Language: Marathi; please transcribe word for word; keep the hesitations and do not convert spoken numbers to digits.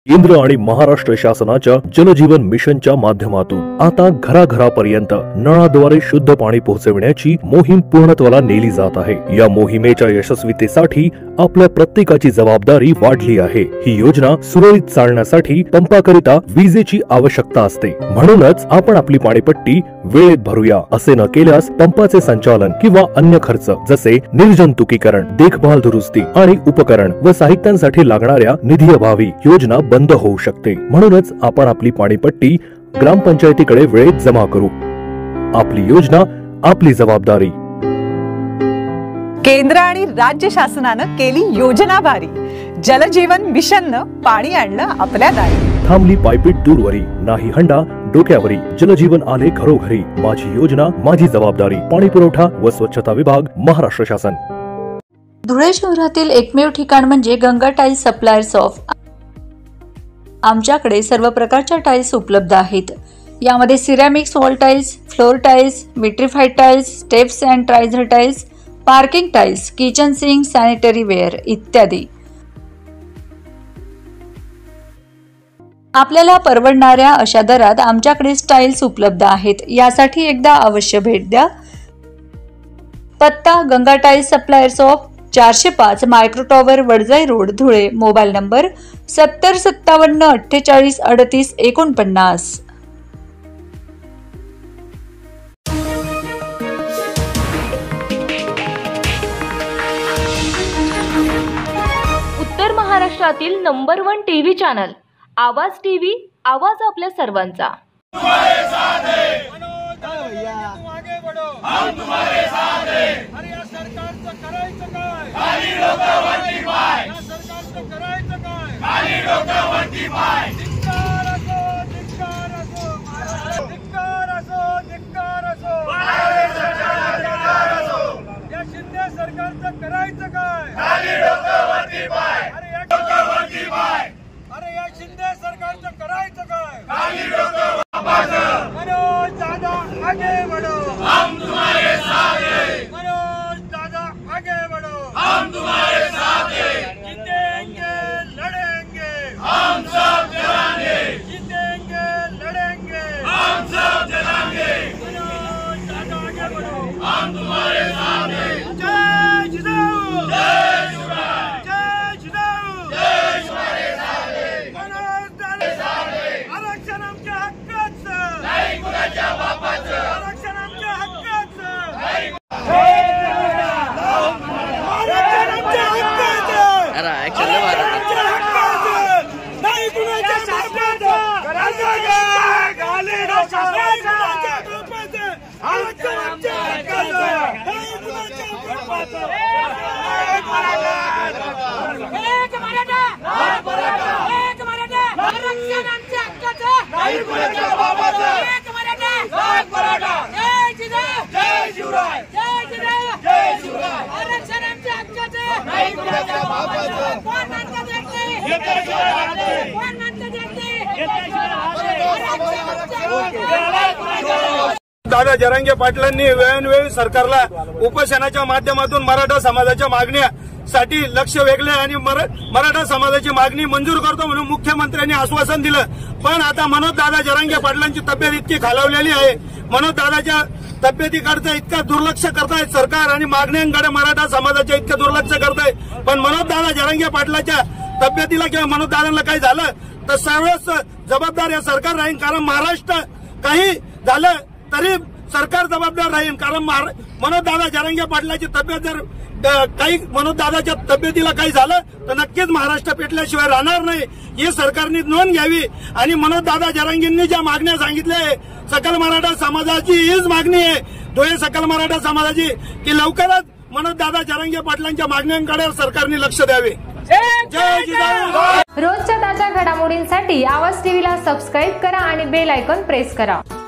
केंद्र आणि महाराष्ट्र शासनाच्या जलजीवन मिशनच्या माध्यमातून आता घराघरापर्यंत नळाद्वारे शुद्ध पाणी पोहोचविण्याची मोहीम पूर्णत्वाला नेली जात आहे। या मोहिमेच्या यशस्वीतेसाठी आपल्या प्रत्येकाची जबाबदारी वाढली आहे। ही योजना सुरळीत चालण्यासाठी पंपाकरिता विजेची आवश्यकता असते, म्हणूनच आपण आपली पाणीपट्टी वेळेत भरूया। असे न केल्यास पंपाचे संचालन किंवा अन्य खर्च जसे निर्जंतुकीकरण, देखभाल, दुरुस्ती आणि उपकरण व साहित्यांसाठी लागणाऱ्या निधीअभावी योजना बंद होऊ शकते। म्हणूनच आपण आपली पाणीपट्टी ग्रामपंचायतीकडे वेळेत जमा करू। आपली योजना, आपली जबाबदारी। केंद्र आणि राज्य शासनानं केली योजना भारी। जलजीवन मिशननं पाणी आणलं आपल्या दारी। थांबली पायपीट दूरवरी, नाही हंडा डोक्यावरी। जलजीवन आले घरोघरी, माझी योजना माझी जबाबदारी। पाणी पुरवठा व स्वच्छता विभाग, महाराष्ट्र शासन। धुळे शहरातील एकमेव ठिकाण म्हणजे गंगा टाइल्स सप्लायर्स ऑफ। आमच्याकडे सर्व प्रकारच्या टाइल्स उपलब्ध आहेत। यामध्ये ceramics wall tiles, floor tiles, vitrified tiles, steps and riser tiles, parking tiles, kitchen sink, sanitary ware इत्यादी। आपल्याला परवडणाऱ्या अशा दरात आमच्याकडे टाइल्स उपलब्ध आहेत। यासाठी एकदा अवश्य भेट द्या। पत्ता गंगा टाइल्स सप्लायर्स ऑफ, चारशे पाच micro tower, Wadjai road, Dhule. Mobile number सत्तर सत्तावन्न अठ्ठेचाळीस अडतीस एकोणपन्नास। उत्तर महाराष्ट्रातील number one TV channel Awaaz TV, आवाज आपल्या सर्वांचा। मनोज दादा आगे बढ़ो, हम तुम्हारे साथ हैं। मनोज दादा आगे बढ़ो, हम तुम्हारे साथ हैं। जीतेंगे लड़ेंगे, हम सब जलाएंगे। जीतेंगे लड़ेंगे, हम सब जलाएंगे। मनोज दादा आगे बढ़ो, हम तुम्हारे साथ हैं। जय जिजाऊ, जय शिवराय, जय जिजाऊ, जय शिवराय साथ हैं। मनोज दादा साथ हैं। आरक्षण आमच्या हक्काचं, नाही कुणाच्या बापाचं। आरक्षण आमच्या हक्काचं, नाही दादा जरांगे पाटलांनी वेळोवेळी सरकारला उपोषणाच्या माध्यमातून मराठा समाजाच्या मागण्यासाठी लक्ष वेधले आणि मराठा समाजाची मागणी मंजूर करतो म्हणून मुख्यमंत्र्यांनी आश्वासन दिलं। पण आता मनोज दादा जरांगे पाटलांची तब्येत इतकी खालावलेली आहे, मनोज दादाच्या तब्येतीकडे इतका दुर्लक्ष करतायत सरकार आणि मागण्यांकडे मराठा समाजाच्या इतकं दुर्लक्ष करताय। पण मनोज दादा जरांगे पाटलाच्या तब्येतीला किंवा मनोज दादांना काही झालं तर सर्वच जबाबदार या सरकार राहील, कारण महाराष्ट्र काही झालं तरी सरकार जबाबदार राहील। कारण मनोज दादा जरांगे पाटलाची तब्येत जर काही मनोज दादाच्या तब्येतीला काही झालं तर नक्कीच महाराष्ट्र पेटल्याशिवाय राहणार नाही, ही सरकारने नोंद घ्यावी। आणि मनोज दादा जरांगेंनी ज्या मागण्या सांगितल्या सकल मराठा समाजाची हीच मागणी आहे, धुळे सकल मराठा समाजाची, की लवकरच मनोज दादा जरांगे पाटलांच्या मागण्यांकडे सरकारने लक्ष द्यावे। जय जिजाऊ। रोजच्या ताज्या घडामोडींसाठी आवाज टीव्हीला सबस्क्राईब करा आणि बेल आयकॉन प्रेस करा।